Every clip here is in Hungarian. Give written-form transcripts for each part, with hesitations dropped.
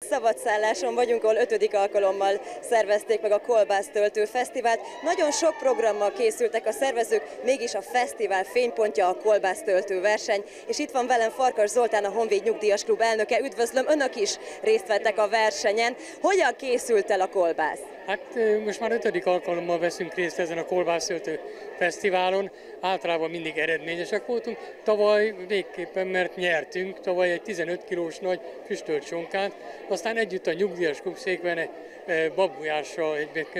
Szabadszálláson vagyunk, ahol 5. alkalommal szervezték meg a Kolbásztöltő Fesztivált. Nagyon sok programmal készültek a szervezők, mégis a fesztivál fénypontja a kolbásztöltő verseny. És itt van velem Farkas Zoltán, a Honvéd Nyugdíjas Klub elnöke. Üdvözlöm, önök is részt vettek a versenyen. Hogyan készült el a kolbász? Hát most már 5. alkalommal veszünk részt ezen a Kolbásztöltő Fesztiválon. Általában mindig eredményesek voltunk. Tavaly végképpen, mert nyertünk, tavaly egy 15 kilós nagy füstölt sonkát, aztán együtt a Nyugdíjas Klub székben babgulyásra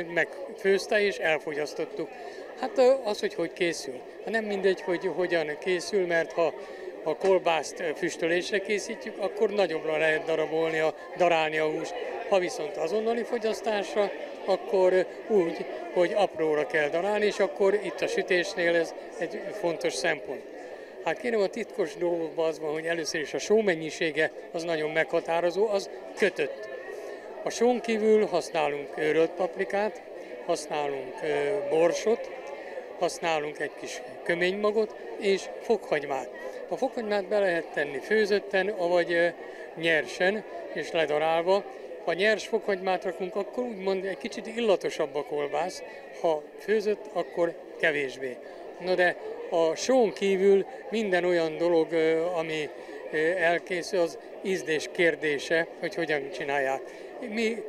megfőzte és elfogyasztottuk. Hát az, hogy készül. Nem mindegy, hogy hogyan készül, mert ha a kolbászt füstölésre készítjük, akkor nagyobbra lehet darálni a húst. Ha viszont azonnali fogyasztásra, akkor úgy, hogy apróra kell darálni, és akkor itt a sütésnél ez egy fontos szempont. Hát kérem, a titkos dolgokban az van, hogy először is a só mennyisége az nagyon meghatározó, az kötött. A són kívül használunk őrölt paprikát, használunk borsot, használunk egy kis köménymagot és fokhagymát. A fokhagymát be lehet tenni főzötten, vagy nyersen és ledarálva. Ha nyers fokhagymát rakunk, akkor úgymond egy kicsit illatosabb a kolbász, ha főzött, akkor kevésbé. No de a són kívül minden olyan dolog, ami elkészül, az ízlés kérdése, hogy hogyan csinálják. Mi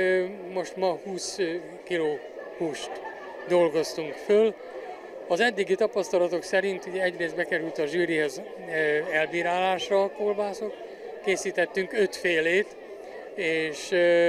most ma 20 kg húst dolgoztunk föl. Az eddigi tapasztalatok szerint ugye egyrészt bekerült a zsűrihez elbírálásra a kolbászok, készítettünk 5 félét, és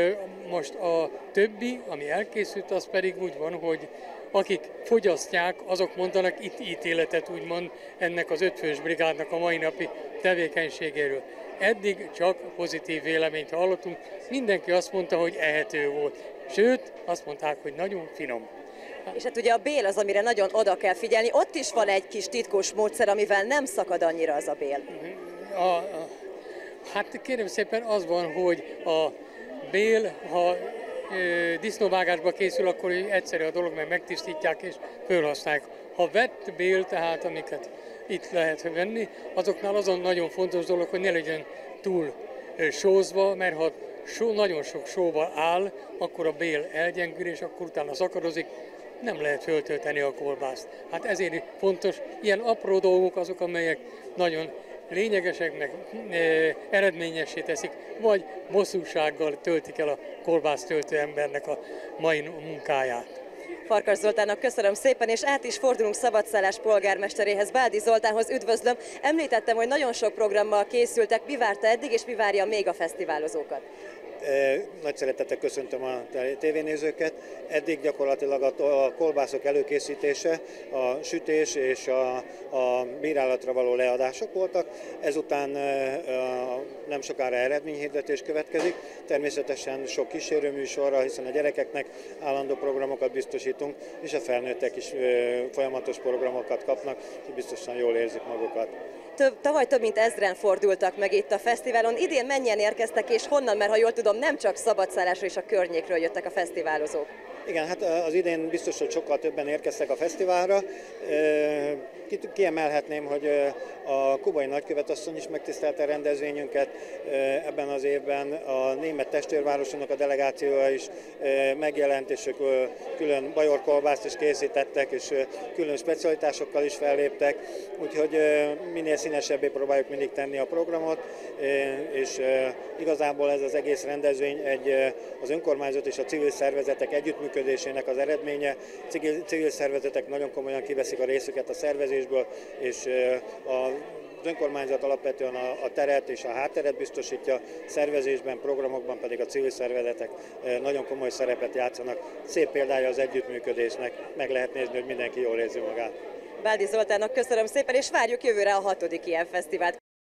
most a többi, ami elkészült, az pedig úgy van, hogy akik fogyasztják, azok mondanak itt ítéletet úgymond ennek az 5 fős brigádnak a mai napi tevékenységéről. Eddig csak pozitív véleményt hallottunk, mindenki azt mondta, hogy ehető volt. Sőt, azt mondták, hogy nagyon finom. És hát ugye a bél az, amire nagyon oda kell figyelni. Ott is van egy kis titkos módszer, amivel nem szakad annyira az a bél. Hát kérem szépen, az van, hogy a bél, ha disznóvágásba készül, akkor egyszerű a dolog, mert megtisztítják és felhasználják. Ha vett bél, tehát amiket itt lehet venni, azoknál azon nagyon fontos dolog, hogy ne legyen túl sózva, mert ha nagyon sok sóval áll, akkor a bél elgyengül, és akkor utána szakadozik, nem lehet föltölteni a kolbászt. Hát ezért fontos, ilyen apró dolgok azok, amelyek nagyon lényegesek, meg eredményessé teszik, vagy bosszúsággal töltik el a kolbásztöltő embernek a mai munkáját. Farkas Zoltánnak köszönöm szépen, és át is fordulunk Szabadszállás polgármesteréhez, Báldi Zoltánhoz. Üdvözlöm! Említettem, hogy nagyon sok programmal készültek. Mi várta eddig, és mi várja még a fesztiválozókat? Nagy szeretettel köszöntöm a tévénézőket. Eddig gyakorlatilag a kolbászok előkészítése, a sütés és a bírálatra való leadások voltak. Ezután nem sokára eredményhirdetés következik. Természetesen sok kísérőműsorra, hiszen a gyerekeknek állandó programokat biztosítunk, és a felnőttek is folyamatos programokat kapnak, és biztosan jól érzik magukat. Tavaly több mint 1000-en fordultak meg itt a fesztiválon. Idén mennyien érkeztek és honnan, mert ha jól tudom, nem csak Szabadszállásról és a környékről jöttek a fesztiválozók. Igen, hát az idén biztos, hogy sokkal többen érkeztek a fesztiválra. Kiemelhetném, hogy a kubai nagykövetasszony is megtisztelte a rendezvényünket. Ebben az évben a német testvérvárosunknak a delegációja is megjelent, és ők külön bajorkolbászt is készítettek, és külön specialitásokkal is felléptek. Úgyhogy minél színesebbé próbáljuk mindig tenni a programot, és igazából ez az egész rendezvény az önkormányzat és a civil szervezetek együttműködésének az eredménye. Civil szervezetek nagyon komolyan kiveszik a részüket a szervezésből, és az önkormányzat alapvetően a teret és a hátteret biztosítja, szervezésben, programokban pedig a civil szervezetek nagyon komoly szerepet játszanak. Szép példája az együttműködésnek, meg lehet nézni, hogy mindenki jól érzi magát. Báldi Zoltánnak köszönöm szépen, és várjuk jövőre a 6. ilyen fesztivált.